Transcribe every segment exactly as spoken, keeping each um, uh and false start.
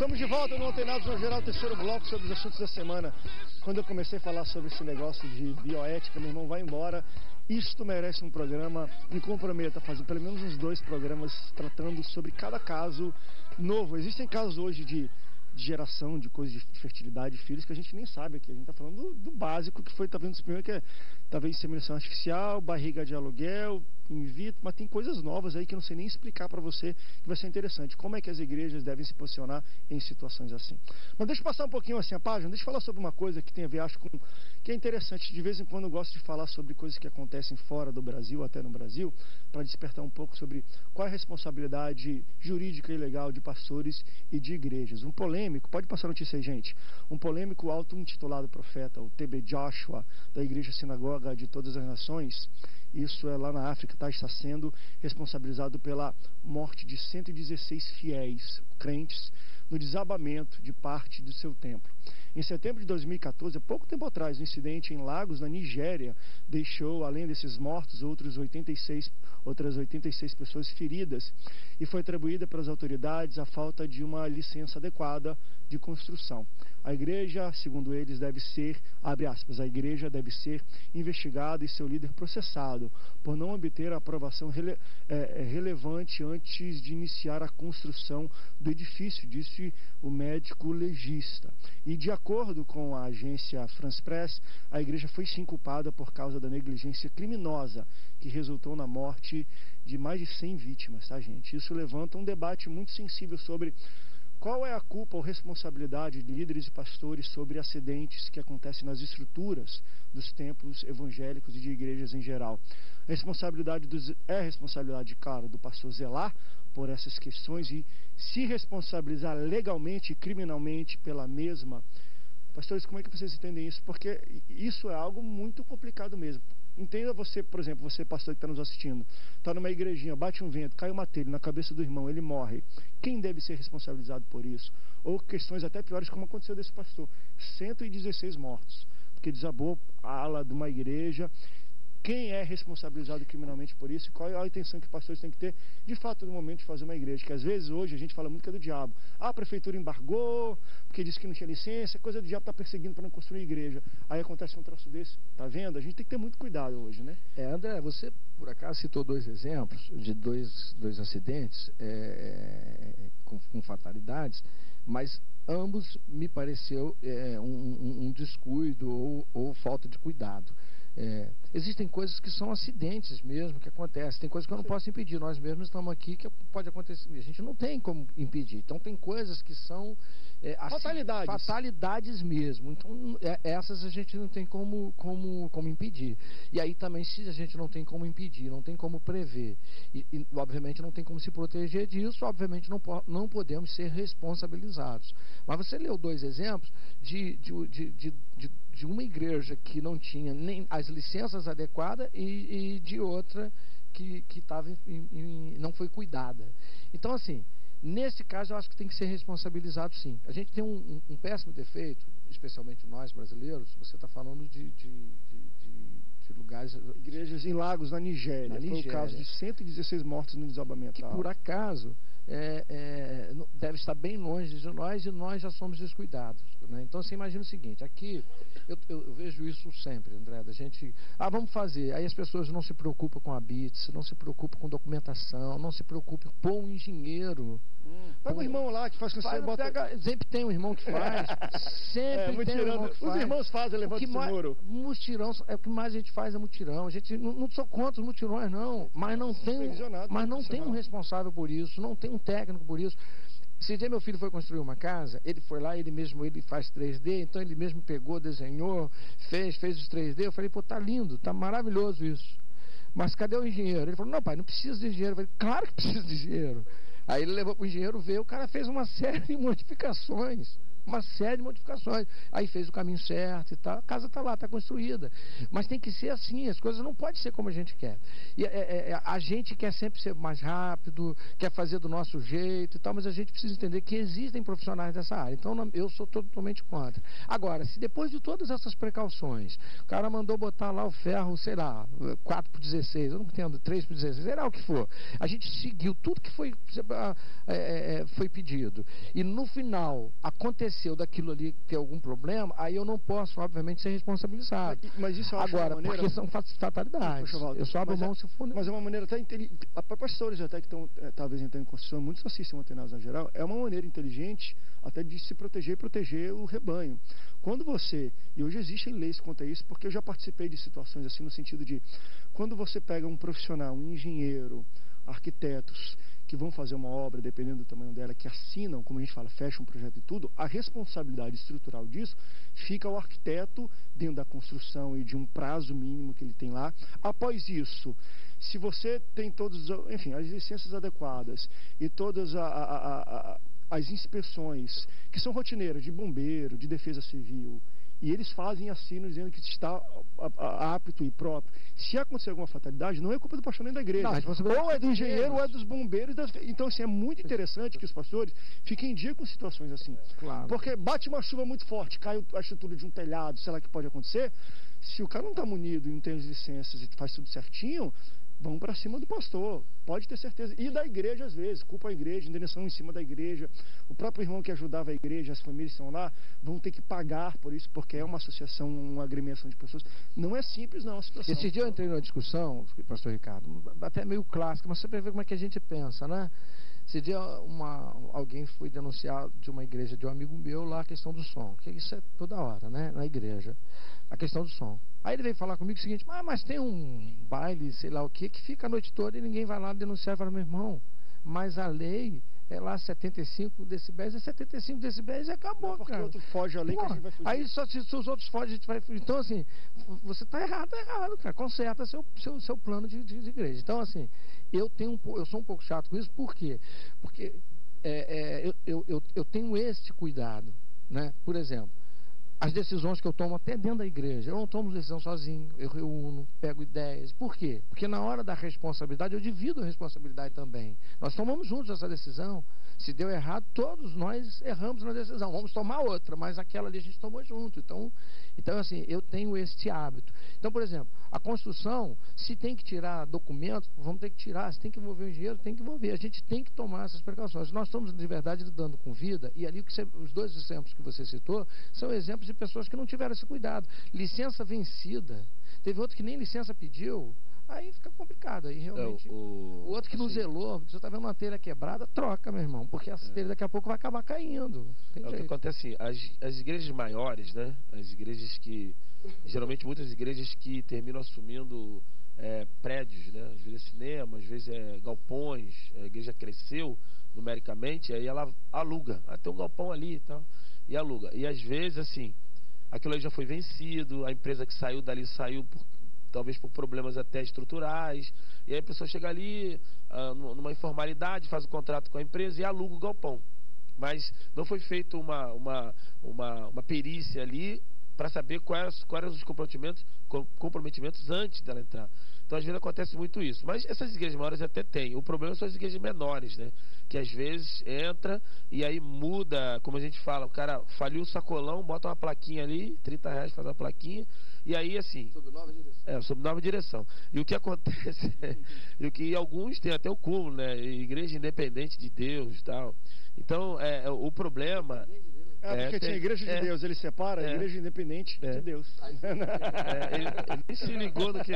Estamos de volta no Antenados no Geral, terceiro bloco sobre os assuntos da semana. Quando eu comecei a falar sobre esse negócio de bioética, meu irmão, vai embora. Isto merece um programa. Me comprometo a fazer pelo menos uns dois programas tratando sobre cada caso novo. Existem casos hoje de, de geração, de coisas de fertilidade de filhos que a gente nem sabe aqui. A gente está falando do, do básico, que foi, tá vendo, primeiro que é talvez inseminação artificial, barriga de aluguel, in vitro, mas tem coisas novas aí que eu não sei nem explicar para você, que vai ser interessante. Como é que as igrejas devem se posicionar em situações assim. Mas deixa eu passar um pouquinho assim a página, deixa eu falar sobre uma coisa que tem a ver, acho, com, que é interessante. De vez em quando eu gosto de falar sobre coisas que acontecem fora do Brasil, até no Brasil, para despertar um pouco sobre qual é a responsabilidade jurídica e legal de pastores e de igrejas. Um polêmico, pode passar a notícia aí, gente, um polêmico auto-intitulado profeta, o T B Joshua, da Igreja Sinagoga de Todas as Nações, isso é lá na África, tá? Está sendo responsabilizado pela morte de cento e dezesseis fiéis, crentes, no desabamento de parte do seu templo. Em setembro de dois mil e quatorze, há pouco tempo atrás, um incidente em Lagos, na Nigéria, deixou, além desses mortos, outros oitenta e seis, outras oitenta e seis pessoas feridas, e foi atribuída pelas autoridades a falta de uma licença adequada de construção. A igreja, segundo eles, deve ser, abre aspas, a igreja deve ser investigada e seu líder processado por não obter a aprovação rele, é, relevante antes de iniciar a construção do edifício, disse o médico legista. E de acordo com a agência France Press, a igreja foi sim culpada por causa da negligência criminosa que resultou na morte de mais de cem vítimas, tá, gente? Isso levanta um debate muito sensível sobre qual é a culpa ou responsabilidade de líderes e pastores sobre acidentes que acontecem nas estruturas dos templos evangélicos e de igrejas em geral. A responsabilidade dos, é a responsabilidade, claro, do pastor zelar por essas questões e se responsabilizar legalmente e criminalmente pela mesma. Pastores, como é que vocês entendem isso? Porque isso é algo muito complicado mesmo. Entenda você, por exemplo, você pastor que está nos assistindo, está numa igrejinha, bate um vento, cai uma telha na cabeça do irmão, ele morre. Quem deve ser responsabilizado por isso? Ou questões até piores, como aconteceu desse pastor, cento e dezesseis mortos, porque desabou a ala de uma igreja. Quem é responsabilizado criminalmente por isso? Qual é a intenção que pastores têm que ter, de fato, no momento de fazer uma igreja? Que às vezes, hoje, a gente fala muito que é do diabo. Ah, a prefeitura embargou, porque disse que não tinha licença, coisa do diabo, está perseguindo para não construir igreja. Aí acontece um troço desse, tá vendo? A gente tem que ter muito cuidado hoje, né? É, André, você, por acaso, citou dois exemplos de dois, dois acidentes é, com, com fatalidades, mas ambos me pareceu é, um, um, um descuido ou, ou falta de cuidado. É, existem coisas que são acidentes mesmo, que acontecem. Tem coisas que eu não posso impedir. Nós mesmos estamos aqui que pode acontecer. A gente não tem como impedir. Então tem coisas que são é, fatalidades. Assim, fatalidades mesmo. Então é, essas a gente não tem como, como, como impedir. E aí também, se a gente não tem como impedir, não tem como prever, e, e obviamente não tem como se proteger disso, obviamente não, não podemos ser responsabilizados. Mas você leu dois exemplos de, de, de, de, de, de uma igreja que não tinha nem as licenças adequadas e, e de outra que, que tava em, em, não foi cuidada. Então, assim, nesse caso eu acho que tem que ser responsabilizado, sim. A gente tem um, um, um péssimo defeito, especialmente nós brasileiros. Você está falando de, de, de, de, de lugares... Igrejas em Lagos, na Nigéria. Na Nigéria. Foi o caso de cento e dezesseis mortos no desabamento. Que por acaso é, é, deve estar bem longe de nós e nós já somos descuidados, né? Então você imagina o seguinte, aqui eu, eu, eu vejo isso sempre, André, da gente, ah, vamos fazer, aí as pessoas não se preocupam com a B I T S, não se preocupam com documentação, não se preocupam com o engenheiro. Hum, pega um irmão lá que faz com você, bota... pega, sempre tem um irmão que faz, sempre é, tem um irmão que faz. Os irmãos fazem, levanta o seguro. Mutirão, é o que mais a gente faz é mutirão. A gente não, não sou contra os mutirões, não, mas não tem, mas não tem um responsável por isso, não tem um técnico por isso. Esse dia meu filho foi construir uma casa, ele foi lá, ele mesmo ele faz três D, então ele mesmo pegou, desenhou, fez, fez os três D. Eu falei, pô, tá lindo, tá maravilhoso isso. Mas cadê o engenheiro? Ele falou, não, pai, não precisa de engenheiro. Eu falei, claro que precisa de engenheiro. Aí ele levou para o engenheiro ver, o cara fez uma série de modificações. uma série de modificações. Aí fez o caminho certo e tal. A casa está lá, está construída. Mas tem que ser assim, as coisas não podem ser como a gente quer. E, é, é, a gente quer sempre ser mais rápido, quer fazer do nosso jeito e tal, mas a gente precisa entender que existem profissionais dessa área. Então eu sou totalmente contra. Agora, se depois de todas essas precauções, o cara mandou botar lá o ferro, sei lá, quatro por dezesseis, eu não entendo, três por dezesseis, será o que for. A gente seguiu tudo que foi, é, é, foi pedido. E no final aconteceu daquilo ali ter algum problema, aí eu não posso, obviamente, ser responsabilizado. Mas, mas isso eu acho Agora, uma maneira... porque são fatalidades. Poxa, Valdo, eu só abro mão é, se for... Mas é uma maneira até inteligente. Para pastores até que estão, é, talvez, entrando em construção, muitos assistem antenados na geral, é uma maneira inteligente até de se proteger e proteger o rebanho. Quando você, e hoje existem leis quanto a isso, porque eu já participei de situações assim, no sentido de, quando você pega um profissional, um engenheiro, arquitetos, que vão fazer uma obra, dependendo do tamanho dela, que assinam, como a gente fala, fecham um projeto e tudo, a responsabilidade estrutural disso fica ao arquiteto dentro da construção e de um prazo mínimo que ele tem lá. Após isso, se você tem todos, enfim, as licenças adequadas e todas a, a, a, a, as inspeções, que são rotineiras, de bombeiro, de defesa civil, e eles fazem assino dizendo que está apto e próprio. Se acontecer alguma fatalidade, não é culpa do pastor nem da igreja. Não, ou é do engenheiro, ou é dos bombeiros. Das... Então, assim, é muito interessante que os pastores fiquem em dia com situações assim. Claro. Porque bate uma chuva muito forte, cai a estrutura de um telhado, sei lá o que pode acontecer. Se o cara não está munido e não tem as licenças e faz tudo certinho, vão para cima do pastor, pode ter certeza. E da igreja, às vezes, culpa a igreja, indenização em cima da igreja. O próprio irmão que ajudava a igreja, as famílias que estão lá, vão ter que pagar por isso, porque é uma associação, uma agremiação de pessoas. Não é simples, não, a situação. Esse dia eu entrei numa discussão, pastor Ricardo, até meio clássica, mas você vai ver como é que a gente pensa, né? Esse dia uma, alguém foi denunciar de uma igreja de um amigo meu lá a questão do som, que isso é toda hora, né? Na igreja, a questão do som. Aí ele veio falar comigo o seguinte: ah, mas tem um baile, sei lá o que, que fica a noite toda e ninguém vai lá denunciar. Eu falo: meu irmão, mas a lei é lá setenta e cinco decibéis, é setenta e cinco decibéis e acabou, não, porque cara. Porque outro foge a lei, que a gente vai fugir. Aí só se, se os outros fogem, a gente vai fugir. Então, assim, você está errado, tá errado, cara. Conserta seu, seu, seu plano de, de, de igreja. Então, assim, eu, tenho um, eu sou um pouco chato com isso, por quê? Porque é, é, eu, eu, eu, eu tenho este cuidado, né? Por exemplo, as decisões que eu tomo até dentro da igreja, eu não tomo decisão sozinho, eu reúno, pego ideias. Por quê? Porque na hora da responsabilidade, eu divido a responsabilidade também. Nós tomamos juntos essa decisão. Se deu errado, todos nós erramos na decisão. Vamos tomar outra, mas aquela ali a gente tomou junto. Então, então assim, eu tenho este hábito. Então, por exemplo, a construção, se tem que tirar documentos, vamos ter que tirar. Se tem que envolver o engenheiro, tem que envolver. A gente tem que tomar essas precauções. Nós estamos, de verdade, lidando com vida, e ali que você, os dois exemplos que você citou são exemplos de pessoas que não tiveram esse cuidado. Licença vencida. Teve outro que nem licença pediu. Aí fica complicado, aí realmente. É, o... o outro que não assim, zelou, você está vendo uma telha quebrada, troca, meu irmão, porque essa é. telha daqui a pouco vai acabar caindo. É, o que acontece assim, as, as igrejas maiores, né? As igrejas que, geralmente muitas igrejas que terminam assumindo é, prédios, né? Às vezes é cinema, às vezes é galpões, a igreja cresceu numericamente, aí ela aluga, ah, tem um galpão ali e tal, e aluga. E às vezes, assim, aquilo aí já foi vencido, a empresa que saiu dali saiu por talvez por problemas até estruturais, e aí a pessoa chega ali uh, numa informalidade, faz o contrato com a empresa e aluga o galpão, mas não foi feita uma, uma, uma, uma perícia ali para saber quais, quais eram os comprometimentos, comprometimentos antes dela entrar. Então às vezes acontece muito isso, mas essas igrejas maiores até tem. O problema são as igrejas menores, né? Que às vezes entra e aí muda, como a gente fala, o cara faliu o sacolão, bota uma plaquinha ali, trinta reais faz uma plaquinha. E aí, assim... Sob nova direção. É, sob nova direção. E o que acontece... e o que alguns têm até o cúmulo, né? Igreja independente de Deus e tal. Então, é, o problema... É, porque é, tinha a igreja de é, Deus, ele separa a é, igreja independente é, de Deus. É, ele, ele se ligou no que...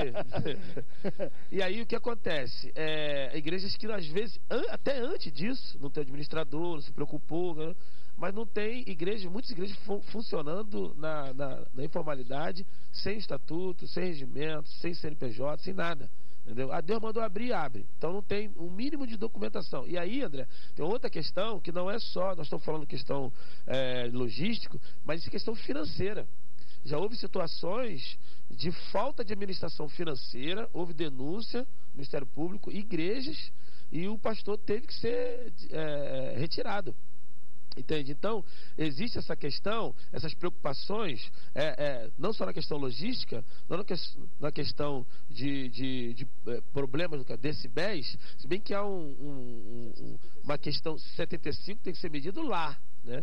E aí, o que acontece? É, igrejas que, às vezes, an, até antes disso, não tem administrador, não se preocupou... Né? Mas não tem igrejas, muitas igrejas fun funcionando na, na, na informalidade, sem estatuto, sem regimento, sem C N P J, sem nada. Entendeu? A Deus mandou abrir, abre. Então não tem um mínimo de documentação. E aí, André, tem outra questão que não é só, nós estamos falando questão é, logística, mas é questão financeira. Já houve situações de falta de administração financeira, houve denúncia no Ministério Público, igrejas, e o pastor teve que ser é, retirado. Entende? Então, existe essa questão, essas preocupações, é, é, não só na questão logística, não na, que, na questão de, de, de é, problemas de decibéis, se bem que há um, um, um, uma questão, setenta e cinco tem que ser medido lá, né?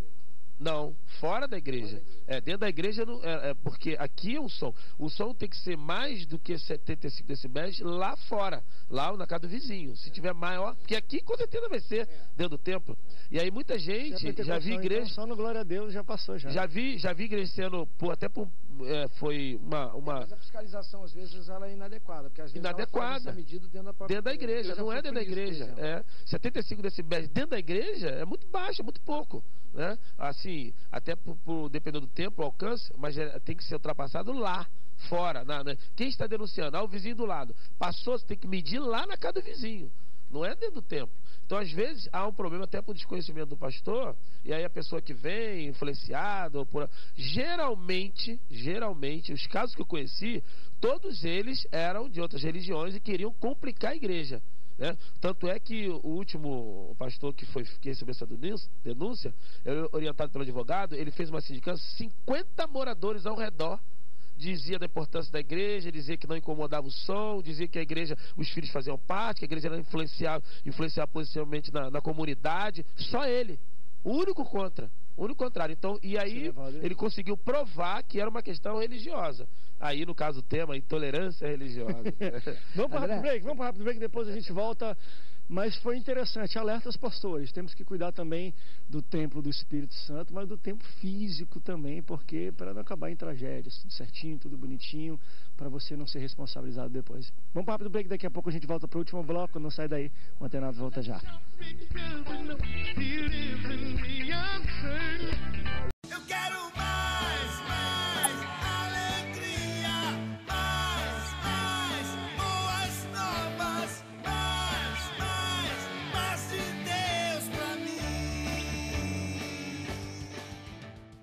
Não, fora da igreja. É, dentro da igreja, não, é, é, porque aqui é um som. O som tem que ser mais do que setenta e cinco decibéis lá fora, lá na casa do vizinho. Se tiver maior, porque aqui com certeza vai ser dentro do templo. E aí muita gente, já vi igreja... Então, só no Glória a Deus já passou já. Já vi, já vi igreja sendo, por, até por, é, foi uma... uma... Mas a fiscalização, às vezes, ela é inadequada. Porque às vezes inadequada. Ela faz essa medida dentro da própria dentro da igreja, não é dentro da igreja. É, setenta e cinco decibéis dentro da igreja é muito baixo, é muito pouco. Né? Assim, até por, por, dependendo do tempo, o alcance, mas é, tem que ser ultrapassado lá, fora. Na, na, quem está denunciando? Ah, o vizinho do lado. Passou, você tem que medir lá na casa do vizinho. Não é dentro do templo. Então, às vezes, há um problema até por desconhecimento do pastor, e aí a pessoa que vem, influenciada, ou por... geralmente, geralmente, os casos que eu conheci, todos eles eram de outras religiões e queriam complicar a igreja. Né? Tanto é que o último pastor que, foi, que recebeu essa denúncia, orientado pelo advogado, ele fez uma sindicância, cinquenta moradores ao redor, dizia da importância da igreja, dizia que não incomodava o som, dizia que a igreja, os filhos faziam parte, que a igreja era influenciar, influenciar positivamente na, na comunidade, só ele, o único contra, o único contrário. Então, e aí ele conseguiu provar que era uma questão religiosa. Aí, no caso, o tema, intolerância religiosa. Vamos para o rápido break, vamos para o rápido break, depois a gente volta. Mas foi interessante, alerta aos pastores, temos que cuidar também do templo do Espírito Santo, mas do templo físico também, porque para não acabar em tragédias, tudo certinho, tudo bonitinho, para você não ser responsabilizado depois. Vamos para o rápido break, daqui a pouco a gente volta para o último bloco, não sai daí, o Antenados volta já.